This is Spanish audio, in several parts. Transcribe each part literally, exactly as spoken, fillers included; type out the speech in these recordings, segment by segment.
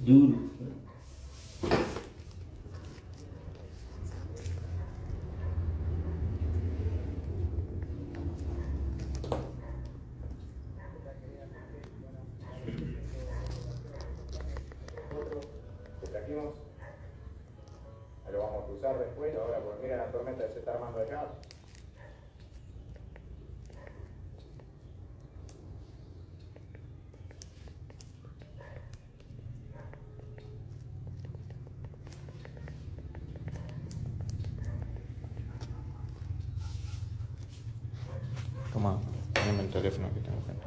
Duro. Que trajimos, lo vamos a cruzar después, ahora porque mira la tormenta que se está armando acá. Toma, poneme el teléfono que tengo gente.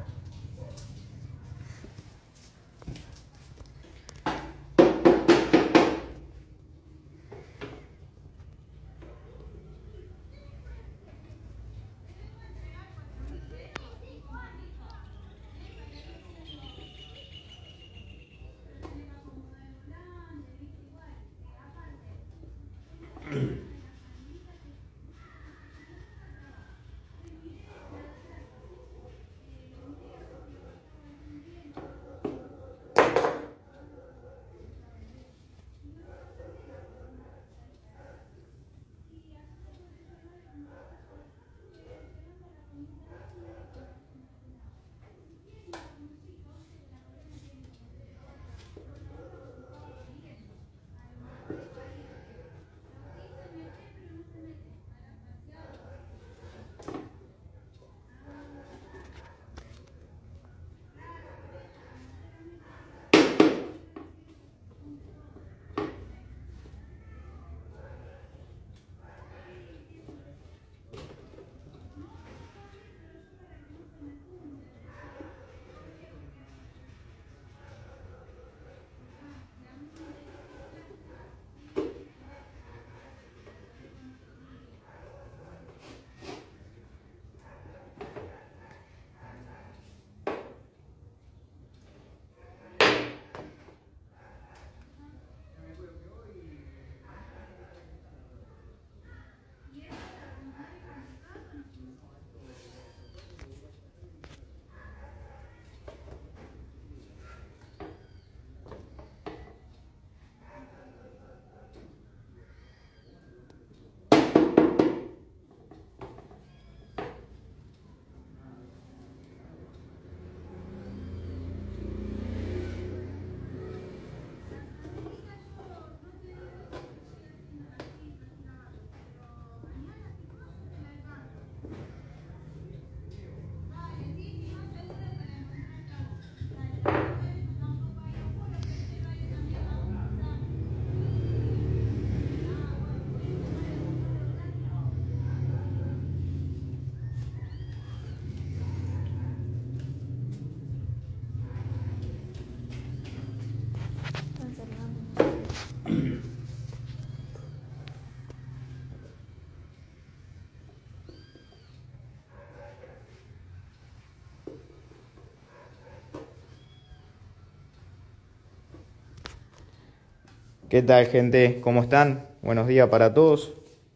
¿Qué tal, gente? ¿Cómo están? Buenos días para todos.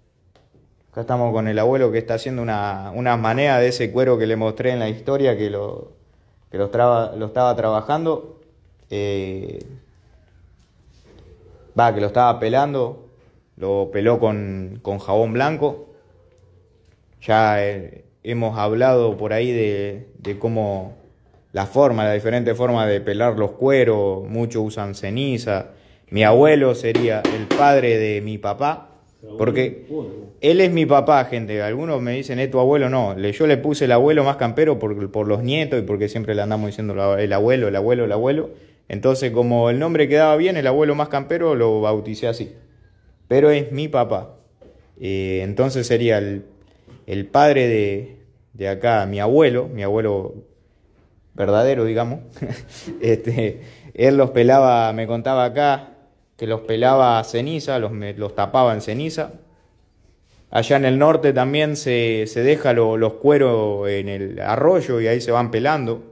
Acá estamos con el abuelo que está haciendo una, una manea de ese cuero que le mostré en la historia, que lo, que lo, traba, lo estaba trabajando. Eh, va, que lo estaba pelando. Lo peló con, con jabón blanco. Ya eh, hemos hablado por ahí de, de cómo la forma, la diferente forma de pelar los cueros. Muchos usan ceniza. Mi abuelo sería el padre de mi papá, porque él es mi papá, gente. Algunos me dicen, ¿es tu abuelo? No, yo le puse el abuelo más campero por, por los nietos y porque siempre le andamos diciendo el abuelo, el abuelo, el abuelo. Entonces, como el nombre quedaba bien, el abuelo más campero, lo bauticé así. Pero es mi papá. Eh, entonces sería el, el padre de, de acá, mi abuelo, mi abuelo verdadero, digamos. este, él los pelaba, me contaba acá, que los pelaba a ceniza, los, los tapaba en ceniza. Allá en el norte también se, se deja lo, los cueros en el arroyo y ahí se van pelando.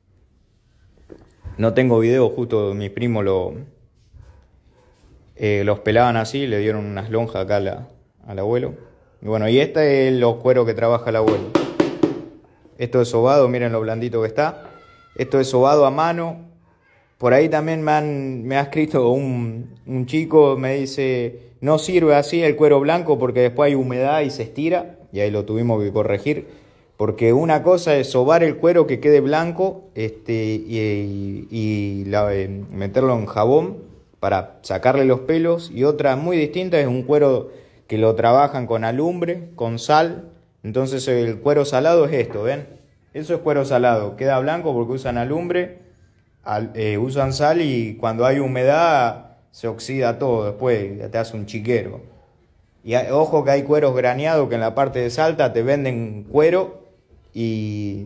No tengo video, justo mis primos lo, eh, los pelaban así, le dieron unas lonjas acá a la, al abuelo. Y bueno, y este es los cueros que trabaja el abuelo. Esto es sobado, miren lo blandito que está. Esto es sobado a mano. por ahí también me, han, me ha escrito un, un chico, me dice, no sirve así el cuero blanco porque después hay humedad y se estira, y ahí lo tuvimos que corregir, porque una cosa es sobar el cuero que quede blanco este, y, y, y la, eh, meterlo en jabón para sacarle los pelos, y otra muy distinta es un cuero que lo trabajan con alumbre, con sal. Entonces el cuero salado es esto, ¿ven? Eso es cuero salado, queda blanco porque usan alumbre, al, eh, usan sal, y cuando hay humedad se oxida todo, después te hace un chiquero. Y hay, ojo que hay cueros graneados que en la parte de Salta te venden cuero y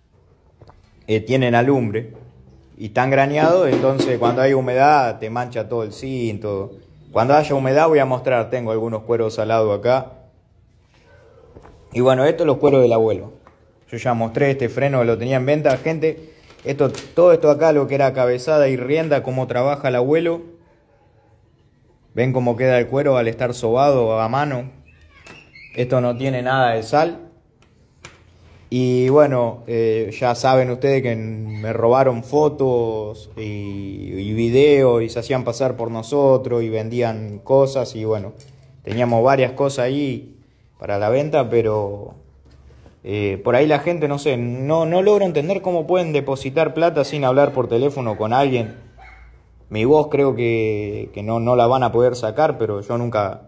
eh, tienen alumbre y están graneados, entonces cuando hay humedad te mancha todo el cinto. Cuando haya humedad voy a mostrar, tengo algunos cueros salados acá. Y bueno, esto es los cueros del abuelo. Yo ya mostré este freno que lo tenía en venta, gente. Esto, todo esto acá, lo que era cabezada y rienda, cómo trabaja el abuelo. Ven cómo queda el cuero al estar sobado a mano. Esto no tiene nada de sal. Y bueno, eh, ya saben ustedes que me robaron fotos y, y videos y se hacían pasar por nosotros y vendían cosas. Y bueno, teníamos varias cosas ahí para la venta, pero eh, por ahí la gente, no sé, no, no logro entender cómo pueden depositar plata sin hablar por teléfono con alguien. Mi voz creo que, que no, no la van a poder sacar, pero yo nunca...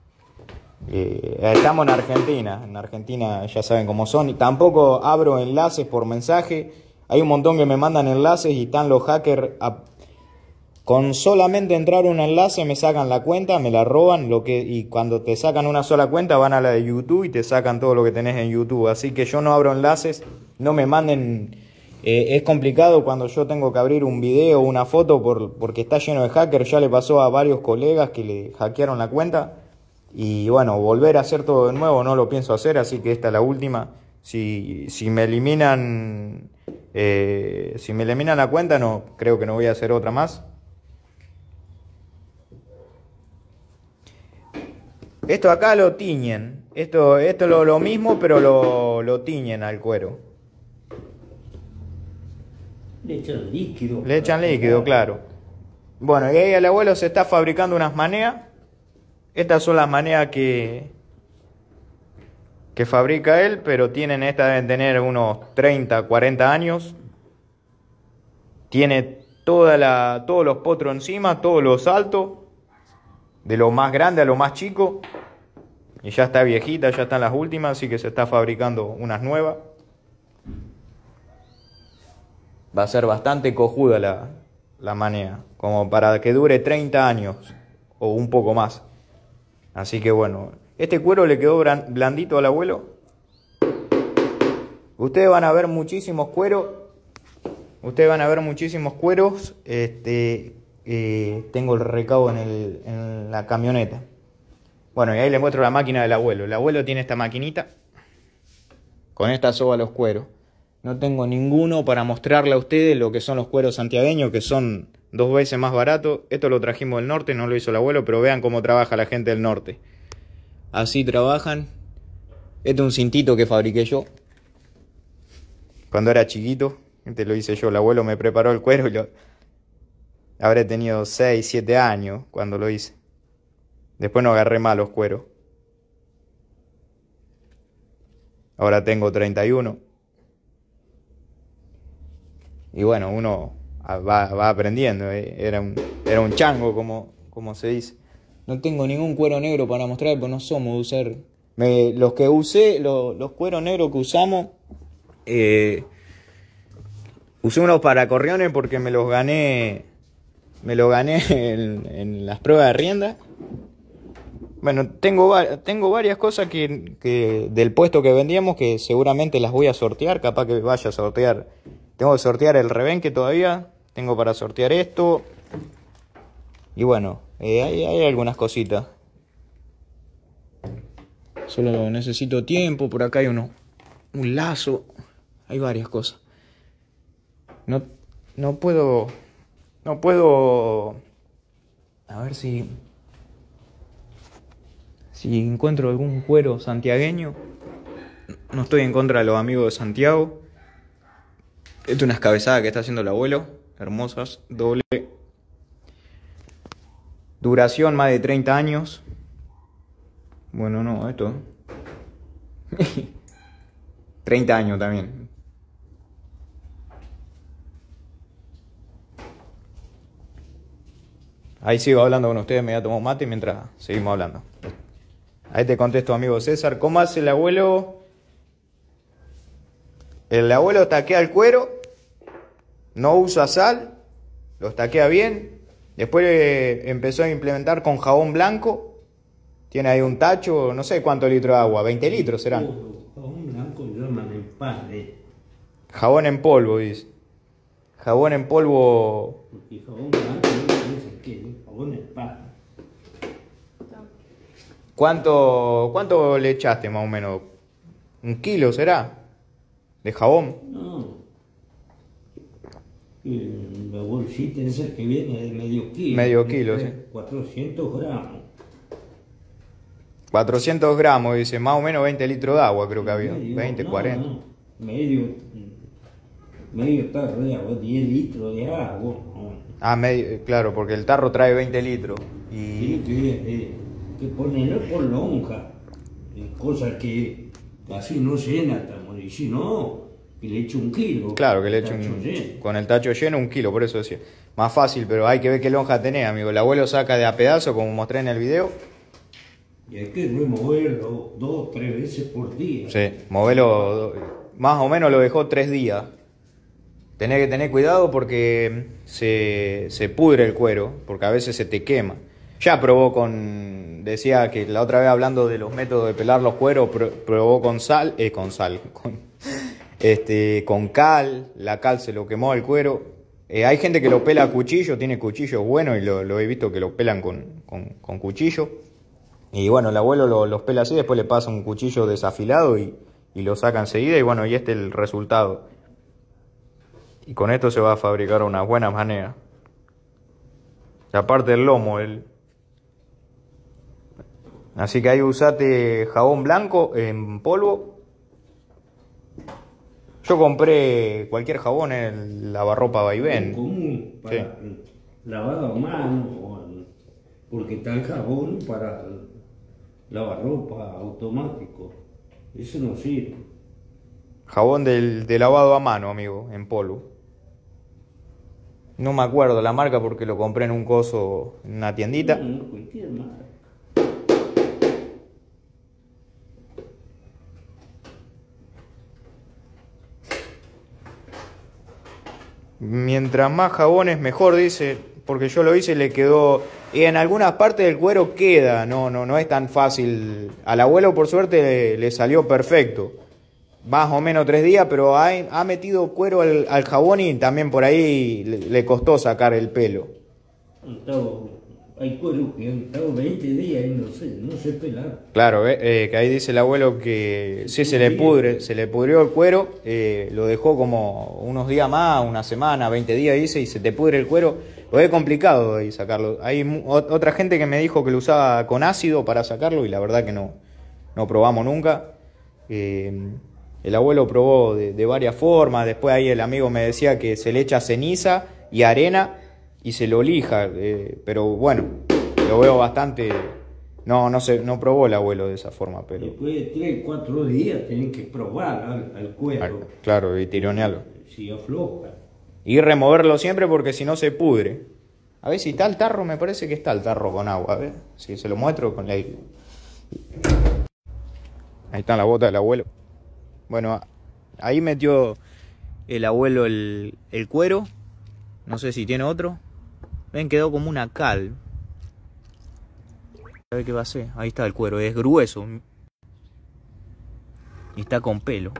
Eh, estamos en Argentina, en Argentina ya saben cómo son, y tampoco abro enlaces por mensaje. Hay un montón que me mandan enlaces y están los hackers a... Con solamente entrar un enlace me sacan la cuenta, me la roban, lo que y cuando te sacan una sola cuenta van a la de YouTube y te sacan todo lo que tenés en YouTube. Así que yo no abro enlaces, no me manden... Eh, es complicado cuando yo tengo que abrir un video o una foto por, porque está lleno de hackers. Ya le pasó a varios colegas que le hackearon la cuenta. Y bueno, volver a hacer todo de nuevo no lo pienso hacer, así que esta es la última. Si, si me eliminan... Eh, si me eliminan la cuenta, no creo que no voy a hacer otra más. Esto acá lo tiñen. Esto, esto es lo, lo mismo, pero lo, lo tiñen al cuero. Le echan líquido. Le echan líquido, claro. Bueno, y ahí el abuelo se está fabricando unas maneas. Estas son las maneas que, que fabrica él, pero tienen, estas deben tener unos treinta, cuarenta años. Tiene toda la, todos los potros encima, todos los altos. De lo más grande a lo más chico. Y ya está viejita, ya están las últimas, así que se está fabricando unas nuevas. Va a ser bastante cojuda la, la manea, como para que dure treinta años o un poco más. Así que bueno, este cuero le quedó blandito al abuelo. Ustedes van a ver muchísimos cueros. Ustedes van a ver muchísimos cueros. Este... Eh, tengo el recaudo en, el, en la camioneta. Bueno, y ahí les muestro la máquina del abuelo. El abuelo tiene esta maquinita. Con esta soba los cueros. No tengo ninguno para mostrarle a ustedes lo que son los cueros santiagueños, que son dos veces más baratos. Esto lo trajimos del norte, no lo hizo el abuelo, pero vean cómo trabaja la gente del norte. Así trabajan. Este es un cintito que fabriqué yo cuando era chiquito. Este lo hice yo. El abuelo me preparó el cuero y lo... Habré tenido seis, siete años cuando lo hice. Después no agarré más los cueros. Ahora tengo treinta y uno. Y bueno, uno va, va aprendiendo. ¿eh? Era, un, era un chango, como, como se dice. No tengo ningún cuero negro para mostrar, porque no somos de usar... Me, los que usé, lo, los cueros negros que usamos... Eh, usé unos para corriones porque me los gané... Me lo gané en, en las pruebas de rienda. Bueno, tengo, tengo varias cosas que, que del puesto que vendíamos que seguramente las voy a sortear. Capaz que vaya a sortear. Tengo que sortear el rebenque todavía. Tengo para sortear esto. Y bueno, eh, hay, hay algunas cositas. Solo necesito tiempo. Por acá hay uno, un lazo. Hay varias cosas. No, no puedo... No puedo... A ver si... Si encuentro algún cuero santiagueño. No estoy en contra de los amigos de Santiago. Esto es una escabezada que está haciendo el abuelo. hermosas, doble. Duración más de treinta años. Bueno, no, esto. treinta años también. Ahí sigo hablando con ustedes, me voy a tomar mate mientras seguimos hablando. Ahí te contesto, amigo César. ¿Cómo hace el abuelo? El abuelo taquea el cuero, no usa sal, lo taquea bien. Después eh, empezó a implementar con jabón blanco. Tiene ahí un tacho, no sé cuántos litros de agua, veinte litros serán. Jabón blanco llaman en padre. Jabón en polvo, dice. Jabón en polvo. Porque jabón blanco no sé qué, jabón en padre. ¿Cuánto, ¿Cuánto le echaste más o menos? ¿Un kilo será? ¿De jabón? No. Y la bolsita esa que viene de medio kilo. Medio kilo, sí. cuatrocientos gramos. cuatrocientos gramos, dice, más o menos veinte litros de agua creo que había. Medio, veinte, no, cuarenta. no. Medio, medio tarro de agua, diez litros de agua. Ah, medio, claro, porque el tarro trae veinte litros. Tiene Y que, eh, que ponerlo por lonja, eh, cosa que así no llena, estamos, y si no, que le eche un kilo. claro, que le eche tacho un, lleno. con el tacho lleno un kilo, por eso decía. Más fácil, pero hay que ver qué lonja tenés, amigo. El abuelo saca de a pedazo, como mostré en el video. Y hay que removerlo dos, tres veces por día. Sí, moverlo, más o menos lo dejó tres días. Tenés que tener cuidado porque se, se pudre el cuero, porque a veces se te quema. Ya probó con, decía que la otra vez hablando de los métodos de pelar los cueros, pro, probó con sal, eh, con sal, con, este, con cal, la cal se lo quemó el cuero. Eh, hay gente que lo pela a cuchillo, tiene cuchillos buenos y lo, lo he visto que lo pelan con, con, con cuchillo. Y bueno, el abuelo lo, los pela así, después le pasa un cuchillo desafilado y, y lo saca enseguida y bueno, y este es el resultado. Y con esto se va a fabricar una buena manera. Y aparte del lomo, el... Así que ahí usate jabón blanco en polvo. Yo compré cualquier jabón en el lavarropa Vaivén. Común para Sí. lavado a mano, o- porque está el jabón para lavar ropa automático. Eso no sirve. Jabón del, de lavado a mano, amigo, en polvo. No me acuerdo la marca porque lo compré en un coso, en una tiendita. No, no, cualquier marca. Mientras más jabones mejor, dice, porque yo lo hice y le quedó... Y en algunas partes del cuero queda, no, no, no es tan fácil. Al abuelo por suerte le, le salió perfecto. Más o menos tres días, pero ha, ha metido cuero al, al jabón y también por ahí le, le costó sacar el pelo. Han estado- hay cuero que han estado veinte días y no sé, no sé pelar. Claro, eh, eh, que ahí dice el abuelo que sí se le pudre, se le pudrió el cuero, eh, lo dejó como unos días más, una semana, veinte días, dice, y se te pudre el cuero. Lo es complicado ahí sacarlo. Hay mu- ot- otra gente que me dijo que lo usaba con ácido para sacarlo y la verdad que no, no probamos nunca. Eh, el abuelo probó de, de varias formas, después ahí el amigo me decía que se le echa ceniza y arena y se lo lija, eh, pero bueno, lo veo bastante... No, no se, no probó el abuelo de esa forma, pero... Después de tres, cuatro días tienen que probar al, al cuero. Claro, y tironearlo. Si afloja. Y removerlo siempre porque si no se pudre. A ver si está el tarro, me parece que está el tarro con agua. A ver, si se lo muestro con la... Ahí está la bota del abuelo. Bueno, ahí metió el abuelo el, el cuero. No sé si tiene otro. Ven, quedó como una cal. A ver qué va a hacer. Ahí está el cuero, es grueso. Y está con pelo.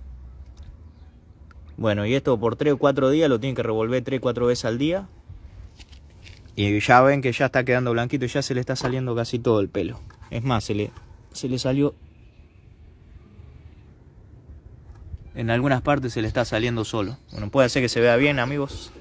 Bueno, y esto por tres o cuatro días lo tienen que revolver tres o cuatro veces al día. Y ya ven que ya está quedando blanquito y ya se le está saliendo casi todo el pelo. Es más, se le, se le salió... En algunas partes se le está saliendo solo. Bueno, puede ser que se vea bien, amigos.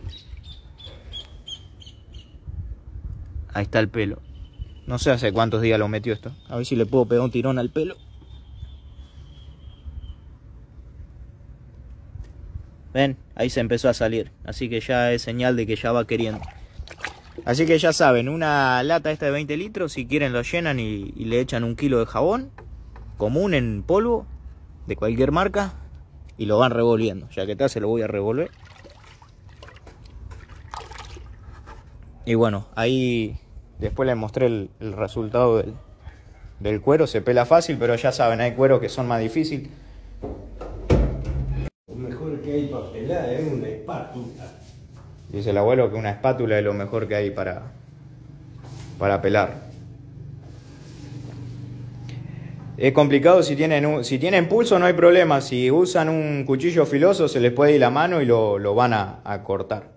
Ahí está el pelo. No sé hace cuántos días lo metió esto. A ver si le puedo pegar un tirón al pelo. ¿Ven? Ahí se empezó a salir. Así que ya es señal de que ya va queriendo. Así que ya saben, una lata esta de veinte litros, si quieren lo llenan y, y le echan un kilo de jabón común en polvo, de cualquier marca, y lo van revolviendo. Ya que está, se lo voy a revolver. Y bueno, ahí después les mostré el, el resultado del, del cuero. Se pela fácil, pero ya saben, hay cueros que son más difíciles. Lo mejor que hay para pelar es una espátula. Dice el abuelo que una espátula es lo mejor que hay para, para pelar. Es complicado si tienen, un, si tienen pulso, no hay problema. Si usan un cuchillo filoso, se les puede ir la mano y lo, lo van a, a cortar.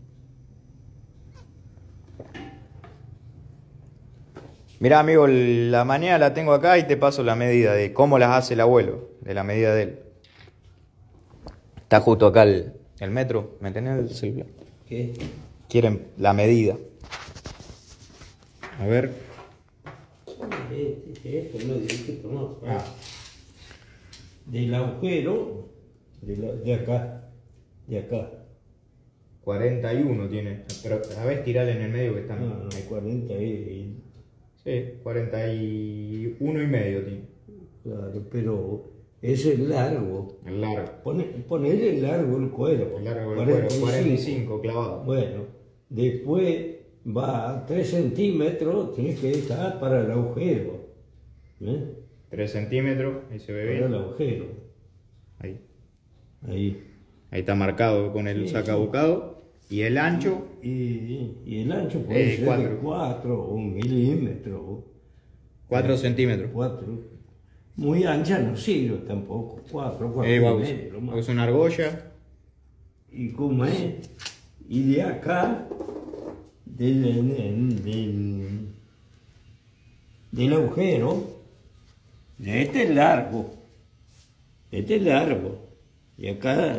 Mirá, amigo, la manera la tengo acá y te paso la medida de cómo las hace el abuelo, de la medida de él. Está justo acá el, el metro. ¿Me tenés el celular? ¿Qué? Quieren la medida. A ver. Esto no dice que tomar. Ah. Del agujero, de, la, de acá, de acá. cuarenta y uno tiene. Pero a ver, tirale en el medio que está. No, no, hay cuarenta y... Sí, cuarenta y uno y medio tiene. Claro, pero ese es largo. El largo. Pone, ponerle largo el cuero. El largo del cuero, cuarenta y cinco clavado. Bueno, después va a tres centímetros, tienes que dejar para el agujero. ¿Eh? tres centímetros, ahí se ve para bien. el agujero. Ahí. Ahí. Ahí está marcado con el Sí, sacabocado. Y el ancho. Y, y el ancho puede Eh, ser cuatro. de cuatro o un milímetro. cuatro centímetros. cuatro. Muy ancha no sirve tampoco. cuatro, cuatro Ahí y va, medio, lo más. usa una argolla. ¿Y cómo es? Y de acá, del, del, del, del agujero, de este es largo, este es largo, y acá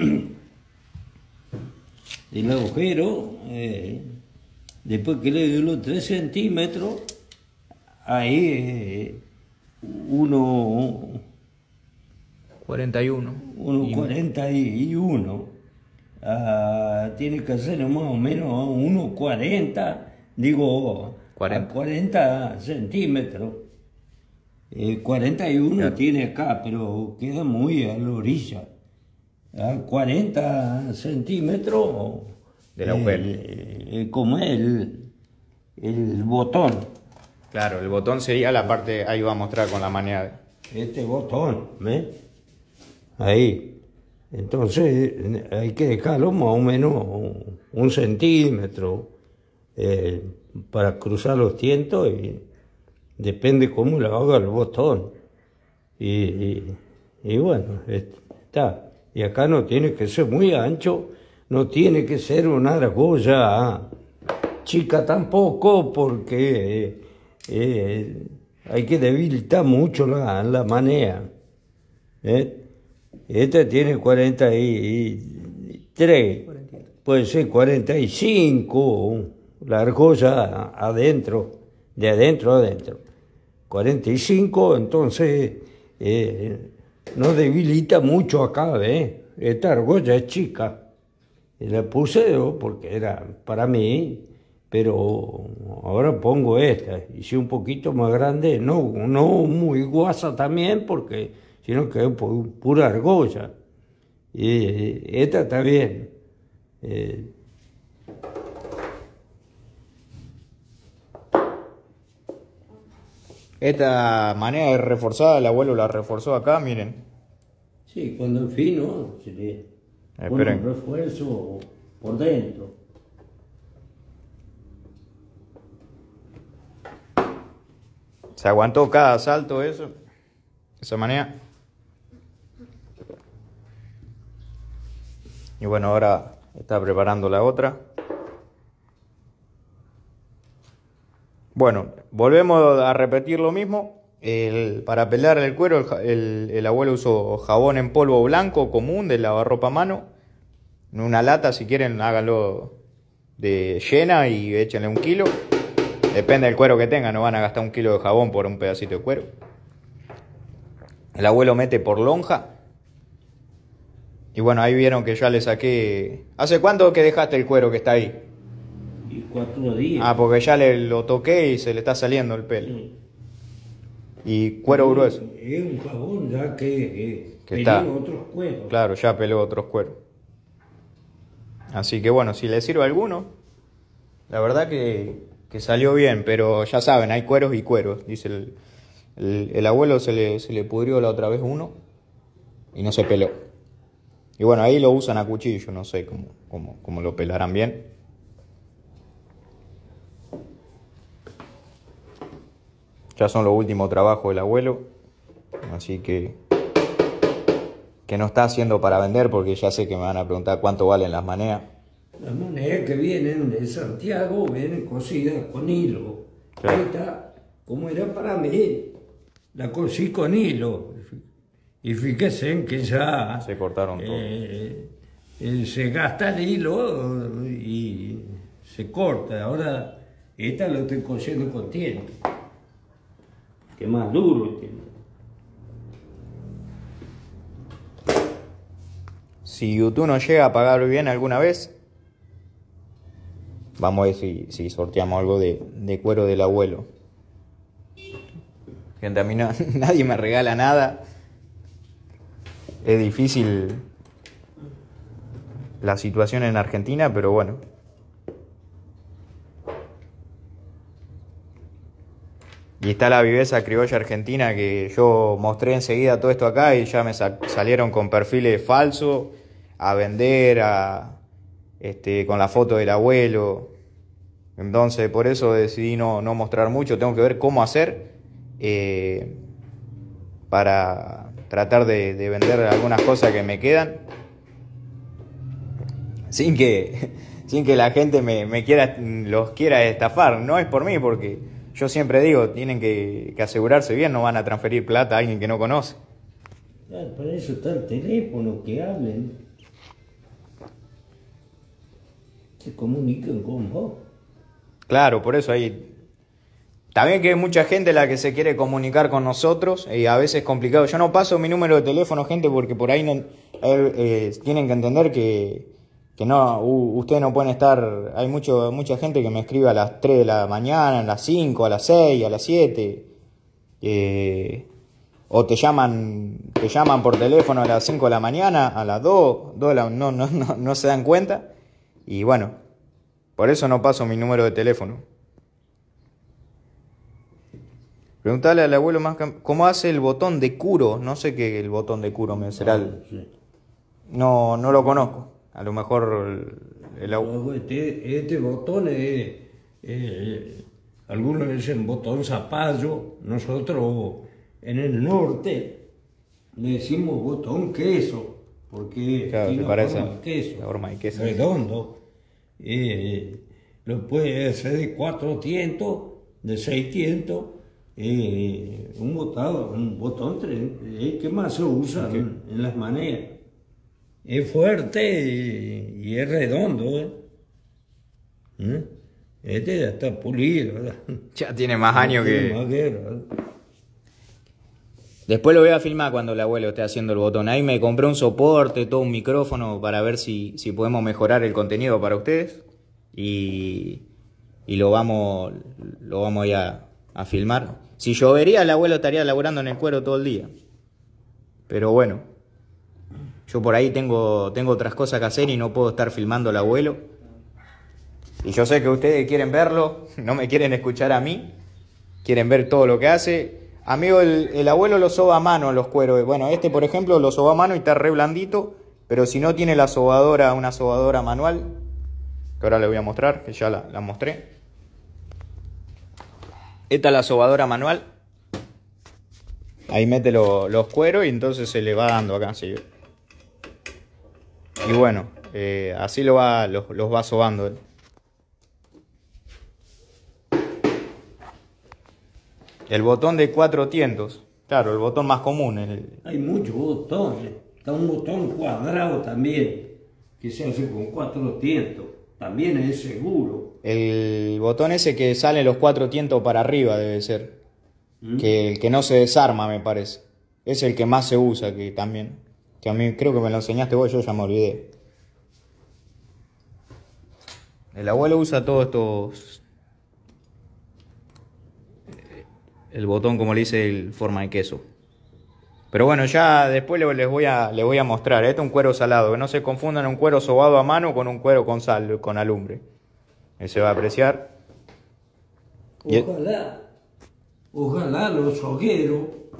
del agujero, eh, después que le doy los tres centímetros, ahí eh, uno, cuarenta y uno. uno cuarenta y uno. Uh, tiene que ser más o menos uno cuarenta, digo, cuarenta. cuarenta centímetros. Eh, cuarenta y uno claro. Tiene acá, pero queda muy a la orilla. A cuarenta centímetros del agujero. Eh, eh, como el, el botón. Claro, el botón sería la parte, ahí va a mostrar con la manera. Este botón, ¿ves? Ahí. Entonces hay que dejarlo más o menos un centímetro eh, para cruzar los tientos y depende cómo lo haga el botón. Y, y, y bueno, está. Y acá no tiene que ser muy ancho, no tiene que ser una argolla chica tampoco, porque eh, eh, hay que debilitar mucho la, la manea. ¿Eh? Este tiene cuarenta y tres, puede ser cuarenta y cinco, la argolla adentro, de adentro a adentro. cuarenta y cinco, entonces eh, no debilita mucho acá, ¿ves? Esta argolla es chica. Y la puse yo porque era para mí, pero ahora pongo esta. Hice un poquito más grande, no, no muy guasa también, porque sino que es pura argolla. Y esta está bien. Eh, Esta manera de reforzada, el abuelo la reforzó acá, miren. Sí, cuando es fino, se le pone un refuerzo por dentro. Se aguantó cada salto eso, de esa manera. Y bueno, ahora está preparando la otra. Bueno, volvemos a repetir lo mismo. El, para pelar el cuero, el, el, el abuelo usó jabón en polvo blanco común de lavarropa a mano. En una lata, si quieren, háganlo de llena y échenle un kilo. Depende del cuero que tengan, no van a gastar un kilo de jabón por un pedacito de cuero. El abuelo mete por lonja. Y bueno, ahí vieron que ya le saqué... ¿Hace cuánto que dejaste el cuero que está ahí? Y cuatro días. Ah, porque ya le lo toqué y se le está saliendo el pelo. Sí. Y cuero grueso. Es un jabón ya que, eh, Que pelea está. otros cueros. Claro, ya peló otros cueros. Así que bueno, si le sirve a alguno, la verdad que, que salió bien, pero ya saben, hay cueros y cueros. Dice el, el, el abuelo se le, se le pudrió la otra vez uno y no se peló. Y bueno, ahí lo usan a cuchillo, no sé cómo, cómo, cómo lo pelarán bien. Ya son los últimos trabajos del abuelo, así que que no está haciendo para vender, porque ya sé que me van a preguntar cuánto valen las maneas. Las maneras que vienen de Santiago vienen cosidas con hilo. Claro. Esta, como era para mí, la cosí con hilo. Y fíjense en que ya Se cortaron todo. eh, eh, se gasta el hilo y se corta. Ahora esta lo estoy cosiendo con tiempo. Que más duro tiene. Si YouTube no llega a pagar bien alguna vez, vamos a ver si, si sorteamos algo de, de cuero del abuelo. Gente, a mí no, nadie me regala nada. Es difícil la situación en Argentina, pero bueno. Y está la viveza criolla argentina, que yo mostré enseguida todo esto acá y ya me sa- salieron con perfiles falsos a vender, a, este, con la foto del abuelo. Entonces por eso decidí no, no mostrar mucho. Tengo que ver cómo hacer eh, para tratar de, de vender algunas cosas que me quedan sin que, sin que la gente me, me quiera, los quiera estafar. No es por mí, porque yo siempre digo, tienen que, que asegurarse bien, no van a transferir plata a alguien que no conoce. Claro, para eso está el teléfono, que hablen. Se comunican con vos. Claro, por eso hay... También que hay mucha gente la que se quiere comunicar con nosotros y a veces es complicado. Yo no paso mi número de teléfono, gente, porque por ahí no, eh, eh, tienen que entender que, que no, u, ustedes no pueden estar... Hay mucho, mucha gente que me escribe a las tres de la mañana, a las cinco, a las seis, a las siete. Eh, o te llaman te llaman por teléfono a las cinco de la mañana, a las dos, dos de la, no, no, no, no se dan cuenta. Y bueno, por eso no paso mi número de teléfono. Preguntale al abuelo más cómo hace el botón de curo. No sé qué el botón de curo me será. El... Sí. No, no lo conozco. A lo mejor el, el abuelo. No, Este, este botón es, eh, algunos dicen botón zapallo, nosotros en el norte le decimos botón queso, porque Claro, tiene se parece forma de queso, la forma de queso. redondo. Eh, lo puede hacer de cuatro tientos, de seis tientos, eh, un botón, un botón eh, que más se usa en, en las maneras. Es fuerte y, y es redondo, ¿eh? ¿Mm? Este ya está pulido, ¿verdad? Ya tiene más años Tiene que... más guerra, ¿verdad? Después lo voy a filmar cuando el abuelo esté haciendo el botón. Ahí me compré un soporte, todo un micrófono para ver si, si podemos mejorar el contenido para ustedes. Y, y lo vamos lo vamos ya a filmar. Si llovería, el abuelo estaría laburando en el cuero todo el día. Pero bueno, yo por ahí tengo, tengo otras cosas que hacer y no puedo estar filmando al abuelo. Y yo sé que ustedes quieren verlo, no me quieren escuchar a mí, quieren ver todo lo que hace. Amigo, el, el abuelo lo soba a mano los cueros. Bueno, este por ejemplo lo soba a mano y está re blandito, pero si no tiene la sobadora, una sobadora manual, que ahora le voy a mostrar, que ya la, la mostré. Esta es la sobadora manual. Ahí mete lo, los cueros y entonces se le va dando acá, ¿sí? Y bueno, eh, así lo va, los, los va sobando él. El botón de cuatro tientos. Claro, el botón más común. El... Hay muchos botones. Está un botón cuadrado también, que se hace con cuatro tientos. También es seguro. El botón ese que sale los cuatro tientos para arriba debe ser. ¿Mm? Que el que no se desarma, me parece. Es el que más se usa, que también. que a mí creo que me lo enseñaste vos, yo ya me olvidé. El abuelo usa todos estos... El botón, como le dice, el forma de queso. Pero bueno, ya después les voy a, les voy a mostrar. Este es un cuero salado, que no se confundan un cuero sobado a mano con un cuero con sal, con alumbre. Ese va a apreciar. Ojalá, ojalá los sogueros,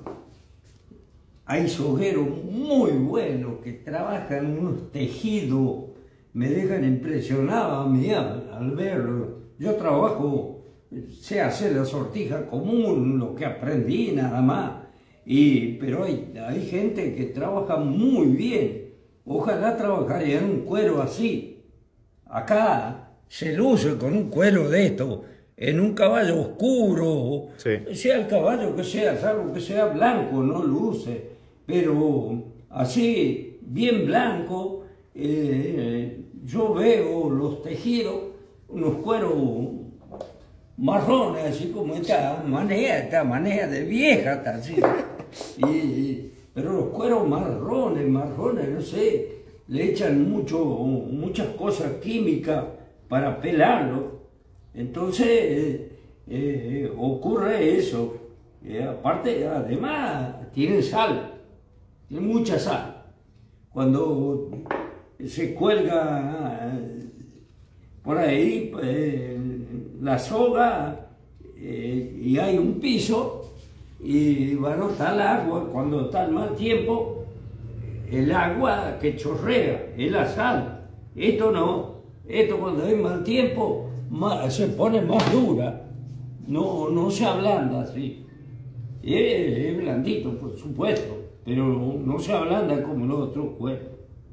hay sogueros muy buenos que trabajan unos tejidos, me dejan impresionado a mí al, al verlo. Yo trabajo, sé hacer la sortija común, lo que aprendí nada más, y, pero hay, hay gente que trabaja muy bien. Ojalá trabajaría en un cuero así. Acá se luce con un cuero de esto, en un caballo oscuro, sí. Sea el caballo que sea, salvo que sea blanco, no luce, pero así, bien blanco, eh, yo veo los tejidos, unos cueros marrones, así como esta manera, esta manera de vieja, está así. Y, pero los cueros marrones, marrones, no sé, le echan mucho, muchas cosas químicas para pelarlo. Entonces eh, eh, ocurre eso. Eh, aparte, además, tienen sal, tienen mucha sal. Cuando se cuelga eh, por ahí eh, la soga eh, y hay un piso, y bueno, está el agua, cuando está el mal tiempo, el agua que chorrea es la sal. Esto no, esto cuando hay mal tiempo más, se pone más dura, no, no se ablanda así. Es, es blandito, por supuesto, pero no se ablanda como los otros cueros.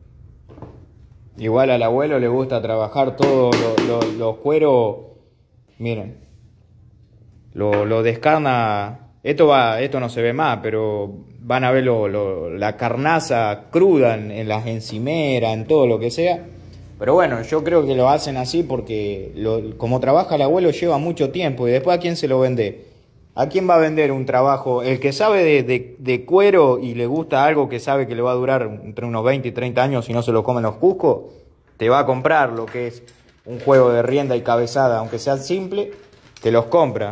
Igual al abuelo le gusta trabajar todos los lo, lo cueros, miren, lo, lo descarna. Esto va, esto no se ve más, pero van a ver lo, lo, la carnaza cruda en, en las encimeras, en todo lo que sea. Pero bueno, yo creo que lo hacen así porque lo, como trabaja el abuelo lleva mucho tiempo. Y después, ¿a quién se lo vende? ¿A quién va a vender un trabajo? El que sabe de, de, de cuero y le gusta algo que sabe que le va a durar entre unos veinte y treinta años si no se lo comen los cuscos, te va a comprar lo que es un juego de rienda y cabezada, aunque sea simple, te los compra.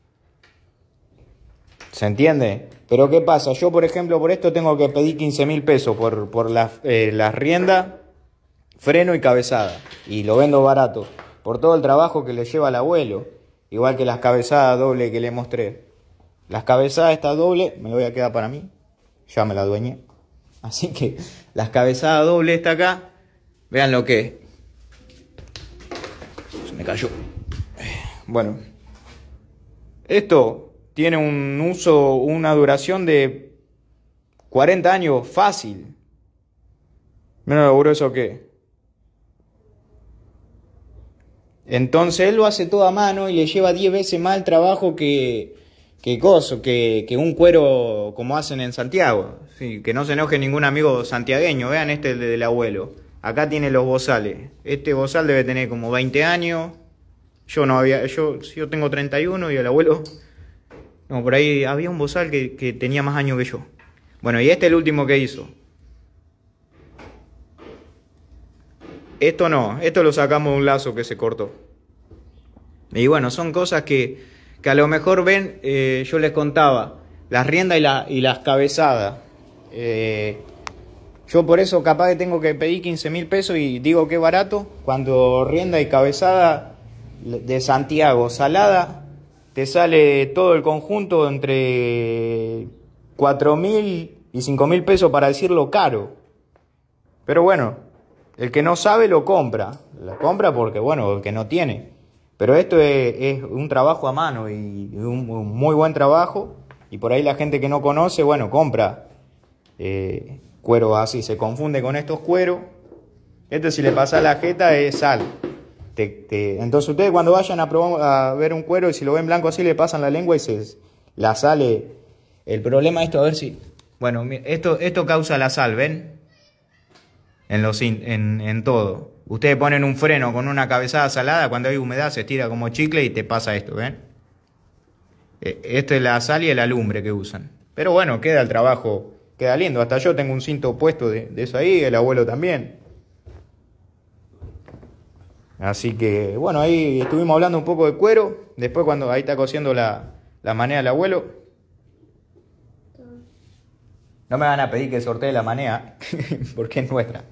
¿Se entiende? Pero ¿qué pasa? Yo, por ejemplo, por esto tengo que pedir quince mil pesos por, por las eh, la riendas, freno y cabezada. Y lo vendo barato. Por todo el trabajo que le lleva al abuelo. Igual que las cabezadas doble que le mostré. Las cabezadas esta doble, me lo voy a quedar para mí. Ya me la dueñé. Así que las cabezadas doble esta acá, vean lo que es. Se me cayó. Bueno. Esto tiene un uso, una duración de cuarenta años fácil. Menos lo grueso que es. Entonces él lo hace todo a mano y le lleva diez veces más el trabajo que, que, coso, que, que un cuero como hacen en Santiago. Sí, que no se enoje ningún amigo santiagueño. Vean este del abuelo. Acá tiene los bozales. Este bozal debe tener como veinte años. Yo no había, yo, yo tengo treinta y uno y el abuelo... No, por ahí había un bozal que, que tenía más años que yo. Bueno, y este es el último que hizo. Esto no, esto lo sacamos de un lazo que se cortó. Y bueno, son cosas que, que a lo mejor ven, eh, yo les contaba, las riendas y, la, y las cabezadas. Eh, yo por eso capaz que tengo que pedir quince mil pesos y digo que barato, cuando rienda y cabezada de Santiago, salada, te sale todo el conjunto entre cuatro mil y cinco mil pesos, para decirlo caro. Pero bueno, el que no sabe lo compra. Lo compra porque, bueno, el que no tiene. Pero esto es, es un trabajo a mano y un, un muy buen trabajo. Y por ahí la gente que no conoce, bueno, compra eh, cuero así. Se confunde con estos cueros. Este, si le pasa la jeta, es sal. Te, te, entonces ustedes cuando vayan a, probar, a ver un cuero y si lo ven blanco así, le pasan la lengua y se la sale. El problema de esto, a ver si... Bueno, esto, esto causa la sal, ¿ven? En, los, en, en todo. Ustedes ponen un freno con una cabezada salada, cuando hay humedad se estira como chicle y te pasa esto, ¿ven? Esto es la sal y el alumbre que usan. Pero bueno, queda el trabajo queda lindo. Hasta yo tengo un cinto puesto de, de eso ahí, el abuelo también. Así que, bueno, ahí estuvimos hablando un poco de cuero. Después cuando ahí está cosiendo la, la manea del abuelo. No me van a pedir que sortee la manea, porque es nuestra.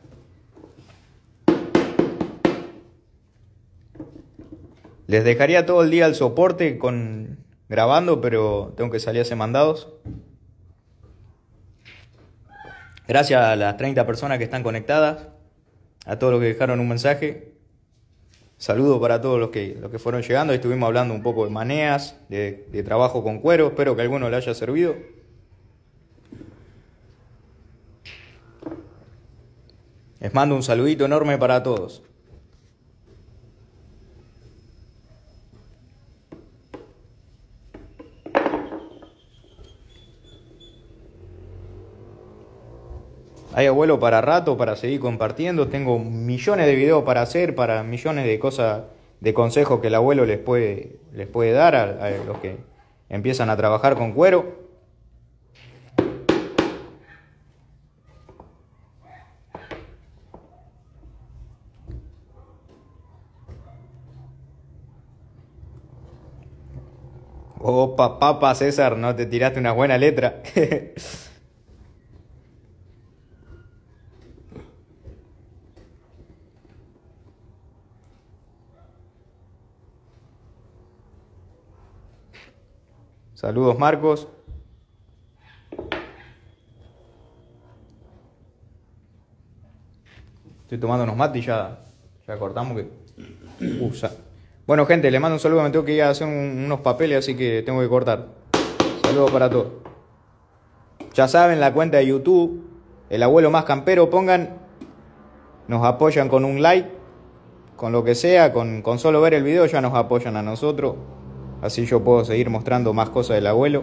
Les dejaría todo el día el soporte con, grabando, pero tengo que salir a hacer mandados. Gracias a las treinta personas que están conectadas, a todos los que dejaron un mensaje. Saludos para todos los que, los que fueron llegando. Estuvimos hablando un poco de maneas, de, de trabajo con cuero. Espero que a alguno le haya servido. Les mando un saludito enorme para todos. Hay abuelo para rato, para seguir compartiendo. Tengo millones de videos para hacer, para millones de cosas, de consejos que el abuelo les puede, les puede dar a, a los que empiezan a trabajar con cuero. Opa, papa, César, ¿no te tiraste una buena letra? Saludos, Marcos. Estoy tomando unos mates y ya, ya cortamos. Que... Uh, sa... Bueno, gente, les mando un saludo. Me tengo que ir a hacer un, unos papeles, así que tengo que cortar. Saludos para todos. Ya saben, la cuenta de YouTube, El Abuelo Más Campero, pongan, nos apoyan con un like, con lo que sea, con, con solo ver el video ya nos apoyan a nosotros. Así yo puedo seguir mostrando más cosas del abuelo.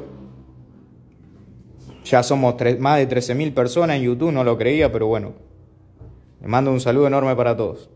Ya somos más de trece mil personas en YouTube, no lo creía, pero bueno. Les mando un saludo enorme para todos.